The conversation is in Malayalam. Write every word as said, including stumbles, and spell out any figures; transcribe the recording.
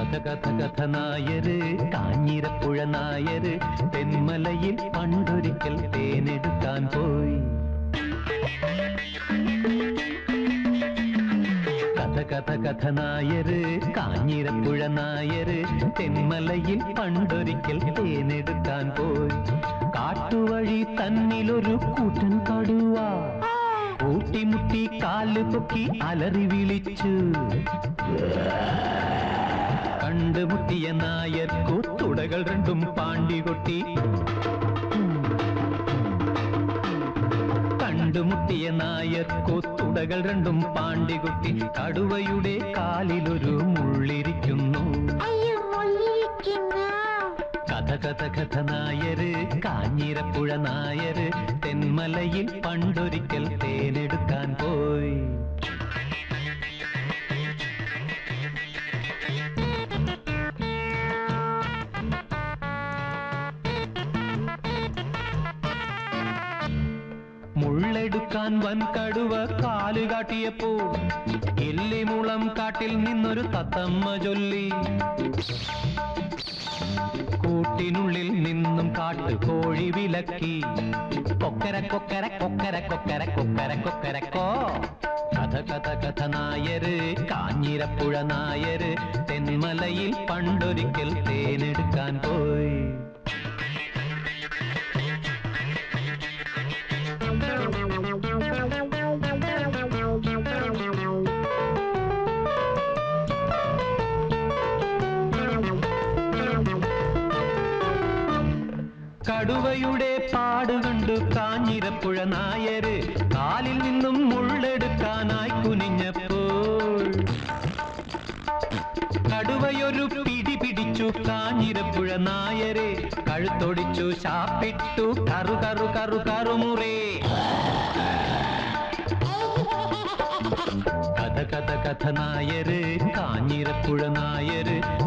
കഥ കഥ കഥ നായര് കാഞ്ഞിരപ്പുഴ നായര് തെന്മലയിൽ പണ്ടൊരിക്കൽ തേനെടുക്കാൻ പോയി. കഥ കഥ കഥ നായര് കാഞ്ഞിരപ്പുഴ നായര് തെന്മലയിൽ പണ്ടൊരിക്കൽ തേനെടുക്കാൻ പോയി. കാട്ടുവഴി തന്നിലൊരു കൂട്ടൻ കടുവ കൂട്ടിമുട്ടി കാല് പൊക്കി അലറി വിളിച്ചു. കണ്ടുമുട്ടിയ നായർക്കു തുടകൾ രണ്ടും പാണ്ടി കൊട്ടി. കണ്ടുമുട്ടിയ നായർക്കു തുടകൾ രണ്ടും പാണ്ടി കൊട്ടി. കടുവയുടെ കാലിലൊരു മുള്ളിരിക്കുന്നു. കഥ കഥ കഥ നായര് കാഞ്ഞിരപ്പുഴ നായര് തെന്മലയിൽ പണ്ടൊരിക്കൽ തേനെടുക്കാൻ പോയി. മുള്ളെടുക്കാൻ വൻകടുവ കാല് കാട്ടിയപ്പോൾ എല്ലിമുളം കാട്ടിൽ നിന്നൊരു തത്തമ്മ ചൊല്ലി. കൂട്ടിനുള്ളിൽ നിന്നും കാട്ടുകോഴി വിലക്കി. കൊക്കര കൊക്കര കൊക്കര കൊക്കര കൊക്കര കൊക്കരക്കോ. കഥ കഥ കഥ നായര് കാഞ്ഞിരപ്പുഴ നായര് തെന്മലയിൽ പണ്ടൊരിക്കൽ തേനെടുക്കാൻ പോയി. കടുവയുടെ പാടുകണ്ടു കാഞ്ഞിരപ്പുഴ നായര് കാലിൽ നിന്നും മുള്ളെടുക്കാനായി കുനിഞ്ഞപ്പോൾ കടുവയൊരു പിടി പിടിച്ചു കാഞ്ഞിരപ്പുഴ നായരെ. കഴുത്തൊടിച്ചു ശാപ്പിട്ടു കറു കറു കറു കറുമുറേ. കഥ കഥ കഥ നായര് കാഞ്ഞിരപ്പുഴ നായര്